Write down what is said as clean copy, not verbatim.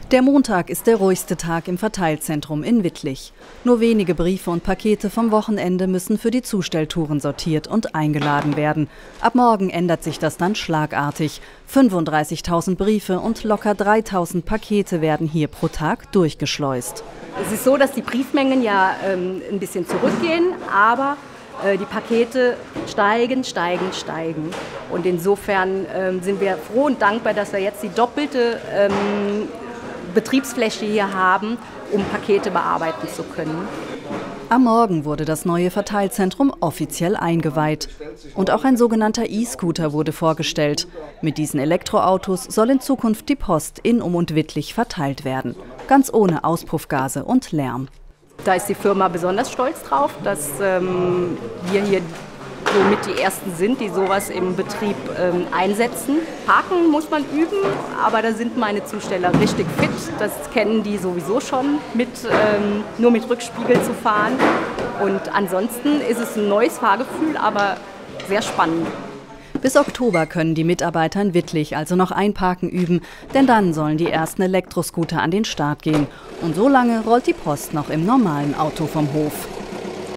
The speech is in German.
Der Montag ist der ruhigste Tag im Verteilzentrum in Wittlich. Nur wenige Briefe und Pakete vom Wochenende müssen für die Zustelltouren sortiert und eingeladen werden. Ab morgen ändert sich das dann schlagartig. 35.000 Briefe und locker 3.000 Pakete werden hier pro Tag durchgeschleust. Es ist so, dass die Briefmengen ja ein bisschen zurückgehen, aber die Pakete steigen. Und insofern sind wir froh und dankbar, dass wir jetzt die doppelte Betriebsfläche hier haben, um Pakete bearbeiten zu können. Am Morgen wurde das neue Verteilzentrum offiziell eingeweiht. Und auch ein sogenannter E-Scooter wurde vorgestellt. Mit diesen Elektroautos soll in Zukunft die Post in und Wittlich verteilt werden. Ganz ohne Auspuffgase und Lärm. Da ist die Firma besonders stolz drauf, dass wir hier somit die Ersten sind, die sowas im Betrieb einsetzen. Parken muss man üben, aber da sind meine Zusteller richtig fit. Das kennen die sowieso schon, nur mit Rückspiegel zu fahren. Und ansonsten ist es ein neues Fahrgefühl, aber sehr spannend. Bis Oktober können die Mitarbeiter in Wittlich also noch einparken üben, denn dann sollen die ersten Elektroscooter an den Start gehen. Und so lange rollt die Post noch im normalen Auto vom Hof.